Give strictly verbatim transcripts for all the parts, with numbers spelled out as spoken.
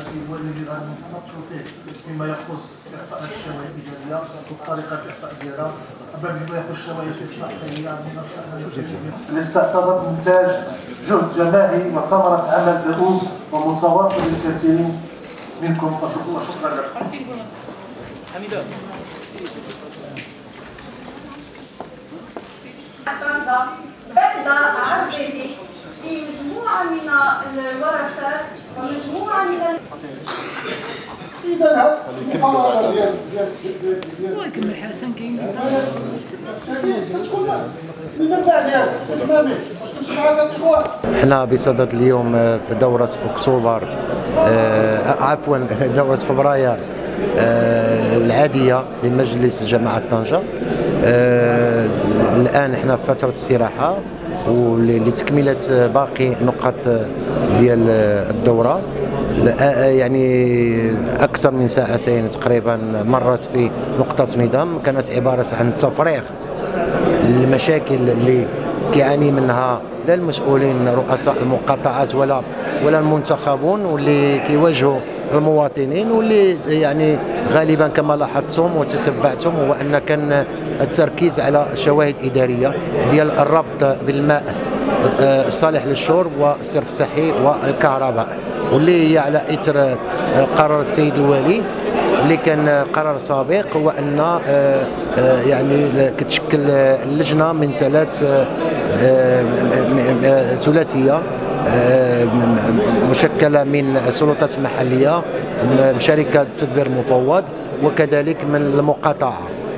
السيد والذي غنناقشوا فيه فيما يخص اعطاء الشواهد الايجابيه وطريقه الاعطاء ديالها، اما فيما يخص الشواهد الاصلاح فهي منصه التي تعتبر انتاج جهد جماعي وثمره عمل دؤوب ومتواصل للكثيرين منكم، وشكرا لكم. بعد عرضه في مجموعه من الورشات ومجموعه من اذا هذه المحاضره ديال ديال ديال الله يكمل حسن كاين تكون المنبع ديالو البرنامج واش كنشوف هذا الاخوان. احنا بصدد اليوم في دوره اكتوبر آه عفوا دوره فبراير آه العاديه لمجلس جامعه طنجه. آه الان احنا في فتره استراحه ولتكمله باقي نقاط ديال الدوره. يعني اكثر من ساعتين تقريبا مرت في نقطه نظام، كانت عباره عن تفريغ المشاكل اللي كيعاني منها لا المسؤولين رؤساء المقاطعات ولا ولا المنتخبون، واللي كيواجهوا المواطنين، واللي يعني غالبا كما لاحظتم وتتبعتم هو ان كان التركيز على شواهد اداريه ديال الربط بالماء صالح للشرب والصرف الصحي والكهرباء، واللي هي على اثر قرار السيد الوالي اللي كان قرار سابق، هو ان يعني كتشكل اللجنه من ثلاث ثلاثيه مشكله من سلطات محليه، شركه تدبير مفوض، وكذلك من المقاطعه.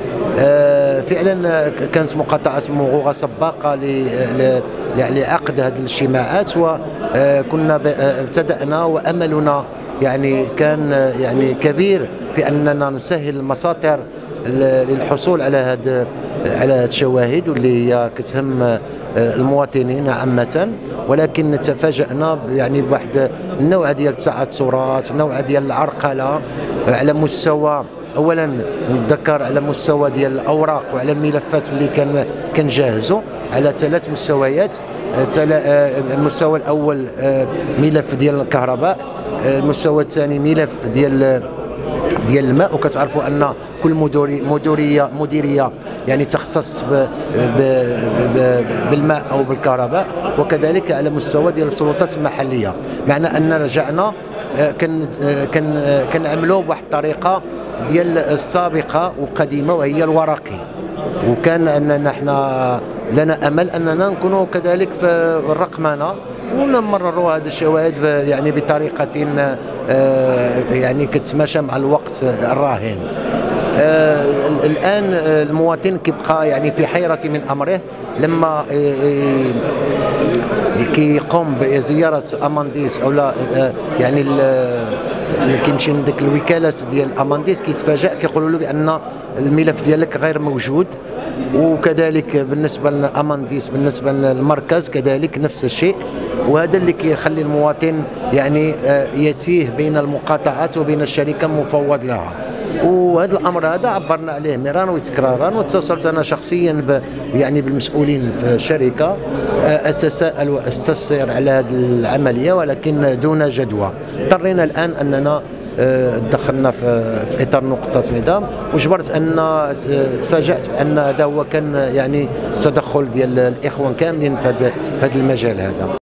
فعلا كانت مقاطعه مغوغه سباقه لعقد هذه الاجتماعات، وكنا ابتدأنا واملنا يعني كان يعني كبير في اننا نسهل المساطر للحصول على هذه على هذه الشواهد واللي هي كتهم المواطنين عامه، ولكن تفاجأنا يعني بواحد النوع ديال التعثرات، نوع ديال العرقله على مستوى، اولا نتذكر على مستوى ديال الاوراق وعلى الملفات اللي كان كنجهزوا على ثلاث مستويات. المستوى الاول ملف ديال الكهرباء، المستوى الثاني ملف ديال ديال الماء، وكتعرفوا ان كل مديريه مديريه يعني تختص ب ب ب بالماء او بالكهرباء، وكذلك على مستوى ديال السلطات المحليه، معنى ان رجعنا كن كن كنعملوا بواحد الطريقه ديال السابقه وقديمه وهي الورقي، وكان اننا احنا لنا امل اننا نكونوا كذلك في الرقمنه ونمرروا هذه الشواهد يعني بطريقه يعني كتماشى مع الوقت الراهن. آه الان المواطن كيبقى يعني في حيرة من امره لما كيقوم بزياره امانديس او لا آه يعني اللي كيمشي من ديك الوكالات ديال امانديس كيتفاجأ كيقولوا له بان الملف ديالك غير موجود، وكذلك بالنسبه لامانديس بالنسبه للمركز كذلك نفس الشيء، وهذا اللي كيخلي المواطن يعني يتيه بين المقاطعات وبين الشركه المفوض لها. وهذا الامر هذا عبرنا عليه مرارا وتكرارا، واتصلت انا شخصيا ب يعني بالمسؤولين في الشركه اتساءل واستفسر على هذه العمليه، ولكن دون جدوى. اضطرينا الان اننا دخلنا في اطار نقطه نظام، وجبرت ان تفاجات بان هذا هو كان يعني تدخل ديال الاخوان كاملين في هذا المجال هذا.